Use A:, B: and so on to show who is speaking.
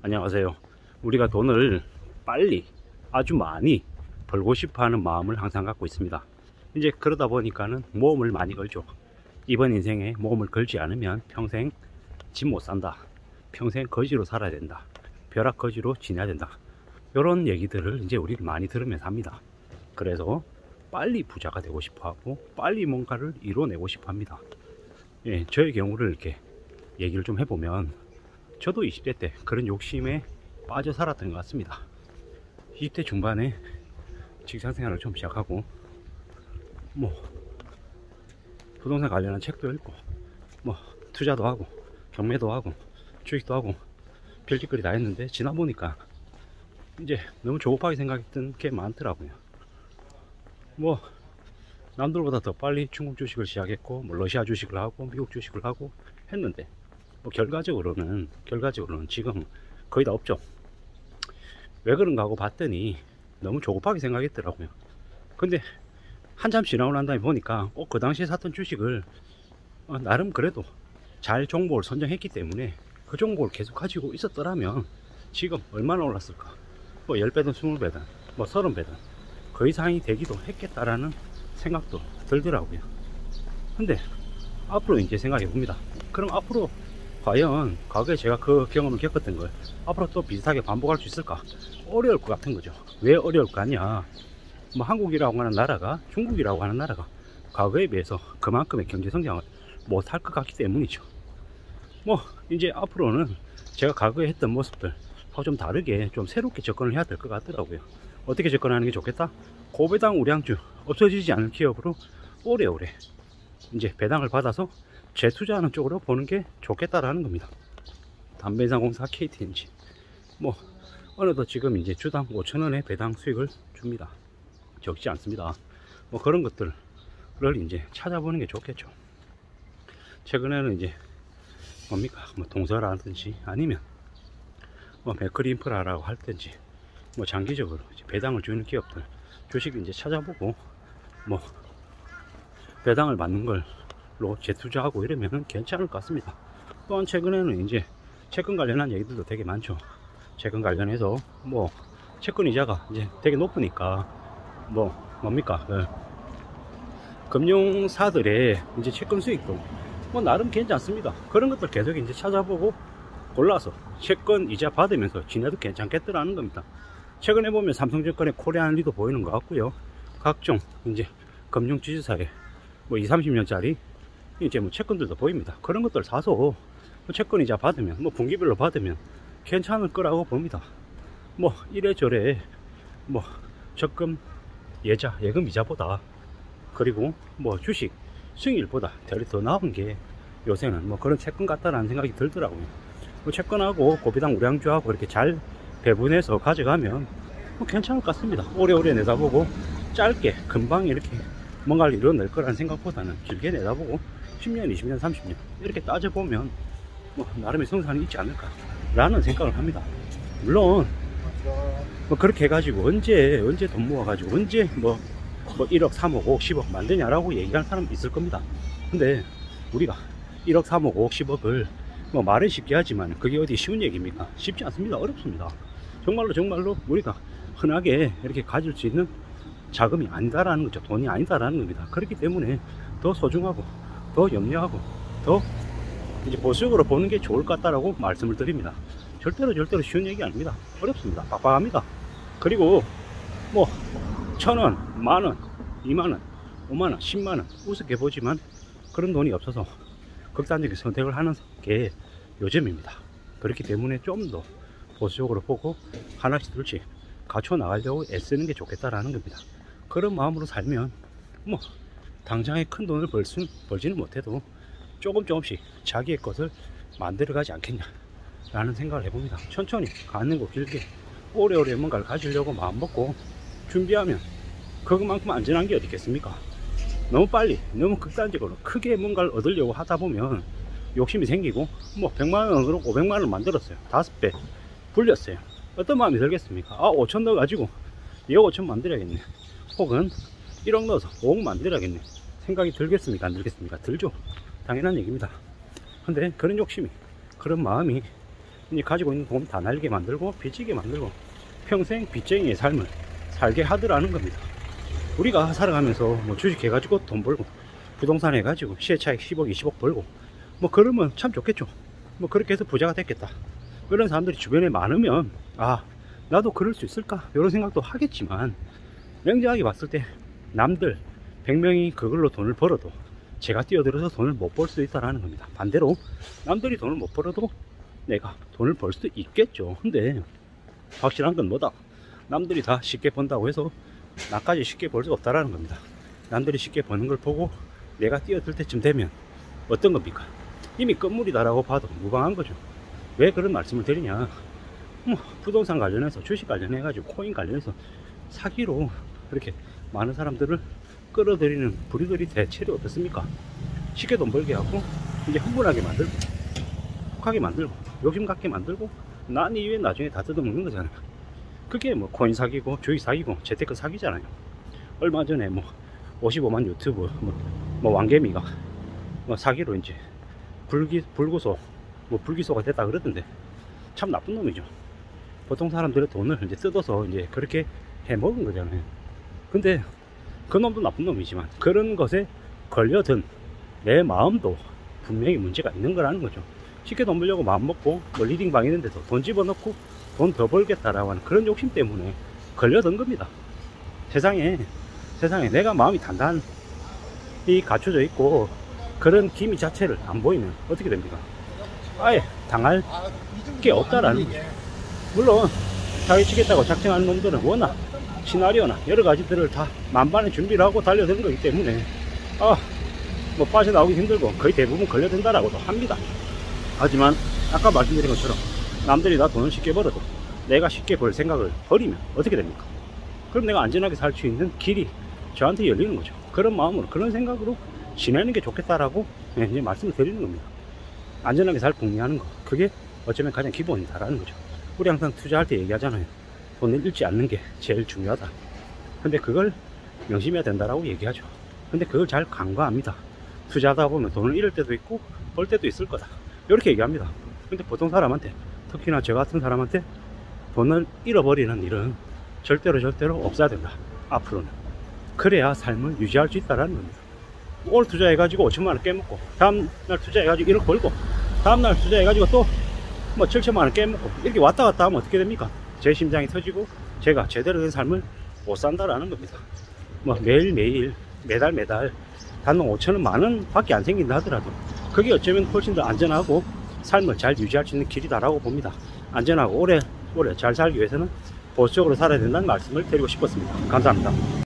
A: 안녕하세요. 우리가 돈을 빨리 아주 많이 벌고 싶어 하는 마음을 항상 갖고 있습니다. 이제 그러다 보니까는 모험을 많이 걸죠. 이번 인생에 모험을 걸지 않으면 평생 집 못 산다, 평생 거지로 살아야 된다, 벼락 거지로 지내야 된다, 이런 얘기들을 이제 우리를 많이 들으면서 합니다. 그래서 빨리 부자가 되고 싶어 하고 빨리 뭔가를 이뤄내고 싶어 합니다. 예, 저의 경우를 이렇게 얘기를 좀 해보면, 저도 20대 때 그런 욕심에 빠져 살았던 것 같습니다. 20대 중반에 직장 생활을 좀 시작하고, 부동산 관련한 책도 읽고, 투자도 하고, 경매도 하고, 주식도 하고, 별짓거리 다 했는데, 지나 보니까 이제 너무 조급하게 생각했던 게 많더라고요. 남들보다 더 빨리 중국 주식을 시작했고, 러시아 주식을 하고, 미국 주식을 하고 했는데, 결과적으로는 지금 거의 다 없죠. 왜 그런가 하고 봤더니 너무 조급하게 생각했더라고요. 근데 한참 지나고 난 다음에 보니까 그 당시에 샀던 주식을 나름 그래도 잘 종목을 선정했기 때문에 그 종목을 계속 가지고 있었더라면 지금 얼마나 올랐을까? 10배든 20배든 30배든 그 이상이 되기도 했겠다라는 생각도 들더라고요. 근데 앞으로 이제 생각해 봅니다. 그럼 앞으로 과연 과거에 제가 그 경험을 겪었던 걸 앞으로 또 비슷하게 반복할 수 있을까? 어려울 것 같은 거죠. 왜 어려울 거 아니야? 한국이라고 하는 나라가, 중국이라고 하는 나라가 과거에 비해서 그만큼의 경제 성장을 못할 것 같기 때문이죠. 이제 앞으로는 제가 과거에 했던 모습들하고 좀 다르게 좀 새롭게 접근을 해야 될 것 같더라고요. 어떻게 접근하는 게 좋겠다? 고배당 우량주, 없어지지 않을 기업으로 오래오래 이제 배당을 받아서 재투자하는 쪽으로 보는 게 좋겠다라는 겁니다. 담배인상공사 KTNG 어느덧 지금 이제 주당 5,000원의 배당 수익을 줍니다. 적지 않습니다. 그런 것들을 이제 찾아보는 게 좋겠죠. 최근에는 이제 동서라든지 아니면 맥커리 인프라라고 할든지 장기적으로 이제 배당을 주는 기업들 주식 이제 찾아보고 배당을 받는 걸로 재투자하고 이러면 괜찮을 것 같습니다. 또한 최근에는 이제 채권 관련한 얘기들도 되게 많죠. 채권 관련해서 채권 이자가 이제 되게 높으니까 금융사들의 이제 채권 수익도 나름 괜찮습니다. 그런 것들 계속 이제 찾아보고 골라서 채권 이자 받으면서 지내도 괜찮겠더라는 겁니다. 최근에 보면 삼성증권의 코리안리도 보이는 것 같고요. 각종 이제 금융 지주사의 20, 30년짜리 이제 채권들도 보입니다. 그런 것들 사서 채권 이자 받으면 분기별로 받으면 괜찮을 거라고 봅니다. 이래저래 적금 예금 이자보다, 그리고 주식 수익률보다 더 나은 게 요새는 그런 채권 같다라는 생각이 들더라고요. 채권하고 고배당 우량주하고 이렇게 잘 배분해서 가져가면 괜찮을 것 같습니다. 오래오래 내다보고 짧게 금방 이렇게 뭔가를 이뤄낼 거라는 생각보다는 길게 내다보고 10년, 20년, 30년 이렇게 따져보면 나름의 성산이 있지 않을까 라는 생각을 합니다. 물론 그렇게 해가지고 언제 돈 모아가지고 언제 1억, 3억, 5억, 10억 만드냐라고 얘기하는 사람이 있을 겁니다. 근데 우리가 1억, 3억, 5억, 10억을 말은 쉽게 하지만 그게 어디 쉬운 얘기입니까? 쉽지 않습니다. 어렵습니다. 정말로 우리가 흔하게 이렇게 가질 수 있는 자금이 아니다라는 거죠. 돈이 아니다라는 겁니다. 그렇기 때문에 더 소중하고 더 염려하고 더 이제 보수적으로 보는 게 좋을 것 같다라고 말씀을 드립니다. 절대로 쉬운 얘기 아닙니다. 어렵습니다. 빡빡합니다. 그리고 1,000원, 만원, 2만원, 5만원, 10만원 우습게 보지만 그런 돈이 없어서 극단적인 선택을 하는 게 요즘입니다. 그렇기 때문에 좀 더 보수적으로 보고 하나씩 둘씩 갖춰 나가려고 애쓰는 게 좋겠다라는 겁니다. 그런 마음으로 살면 당장에 큰 돈을 벌지는 못해도 조금씩 자기의 것을 만들어 가지 않겠냐 라는 생각을 해봅니다. 천천히 가는 거 길게 오래오래 뭔가를 가지려고 마음 먹고 준비하면 그것만큼 안전한 게 어디 있겠습니까? 너무 빨리 너무 극단적으로 크게 뭔가를 얻으려고 하다 보면 욕심이 생기고 100만원으로 500만원을 만들었어요. 5배 불렸어요. 어떤 마음이 들겠습니까? 5천 넣어가지고 2억 5천 만들어야겠네, 혹은 1억 넣어서 5억 만들어야겠네 생각이 들겠습니까? 안 들겠습니까? 들죠. 당연한 얘기입니다. 근데 그런 욕심이, 그런 마음이 이제 가지고 있는 돈 다 날게 만들고 빚지게 만들고 평생 빚쟁이의 삶을 살게 하더라는 겁니다. 우리가 살아가면서 뭐 주식해가지고 돈 벌고 부동산 해가지고 시세차익 10억 20억 벌고 뭐 그러면 참 좋겠죠. 뭐 그렇게 해서 부자가 됐겠다, 그런 사람들이 주변에 많으면 아 나도 그럴 수 있을까 이런 생각도 하겠지만, 냉정하게 봤을 때 남들 100명이 그걸로 돈을 벌어도 제가 뛰어들어서 돈을 못 벌 수 있다는 겁니다. 반대로 남들이 돈을 못 벌어도 내가 돈을 벌 수 있겠죠. 근데 확실한 건 뭐다, 남들이 다 쉽게 번다고 해서 나까지 쉽게 벌 수 없다라는 겁니다. 남들이 쉽게 버는 걸 보고 내가 뛰어들 때쯤 되면 어떤 겁니까? 이미 끝물이다라고 봐도 무방한 거죠. 왜 그런 말씀을 드리냐, 뭐 부동산 관련해서 주식 관련해 가지고 코인 관련해서 사기로 그렇게 많은 사람들을 끌어들이는 부류들이 대체로 어떻습니까? 쉽게 돈 벌게 하고 이제 흥분하게 만들고 혹하게 만들고 욕심 갖게 만들고 난 이후에 나중에 다 뜯어먹는 거잖아요. 그게 뭐 코인 사기고 주식 사기고 재테크 사기잖아요. 얼마 전에 뭐 55만 유튜브 뭐 왕개미가 뭐 사기로 이제 불구소 뭐 불기소가 됐다 그러던데, 참 나쁜 놈이죠. 보통 사람들의 돈을 이제 뜯어서 이제 그렇게 해 먹은 거잖아요. 근데 그 놈도 나쁜 놈이지만 그런 것에 걸려든 내 마음도 분명히 문제가 있는 거라는 거죠. 쉽게 돈 벌려고 마음 먹고 뭐 리딩방 있는데도 돈 집어넣고 돈 더 벌겠다라고 하는 그런 욕심 때문에 걸려든 겁니다. 세상에 내가 마음이 단단히 갖춰져 있고 그런 기미 자체를 안 보이면 어떻게 됩니까? 아예 당할 게 없다라는 거죠. 물론 사기치겠다고 작정하는 놈들은 워낙 시나리오나 여러 가지들을 다 만반의 준비를 하고 달려드는 거기 때문에 뭐 빠져나오기 힘들고 거의 대부분 걸려든다라고도 합니다. 하지만 아까 말씀드린 것처럼 남들이 다 돈을 쉽게 벌어도 내가 쉽게 벌 생각을 버리면 어떻게 됩니까? 그럼 내가 안전하게 살 수 있는 길이 저한테 열리는 거죠. 그런 마음으로 그런 생각으로 지내는 게 좋겠다라고 이제 말씀을 드리는 겁니다. 안전하게 살 궁리하는 거, 그게 어쩌면 가장 기본이다라는 거죠. 우리 항상 투자할 때 얘기하잖아요. 돈을 잃지 않는 게 제일 중요하다. 근데 그걸 명심해야 된다라고 얘기하죠. 근데 그걸 잘 간과합니다. 투자하다 보면 돈을 잃을 때도 있고 벌 때도 있을 거다, 이렇게 얘기합니다. 근데 보통 사람한테, 특히나 저 같은 사람한테 돈을 잃어버리는 일은 절대로 없어야 된다, 앞으로는. 그래야 삶을 유지할 수 있다는 겁니다. 오늘 투자해가지고 5천만원 깨먹고 다음날 투자해가지고 1억 벌고 다음날 투자해가지고 또 뭐 7천만원 깨먹고 이렇게 왔다 갔다 하면 어떻게 됩니까? 제 심장이 터지고 제가 제대로 된 삶을 못 산다라는 겁니다. 뭐 매일매일 매달 단돈 5천원 만원 밖에 안 생긴다 하더라도 그게 어쩌면 훨씬 더 안전하고 삶을 잘 유지할 수 있는 길이다라고 봅니다. 안전하고 오래 잘 살기 위해서는 보수적으로 살아야 된다는 말씀을 드리고 싶었습니다. 감사합니다.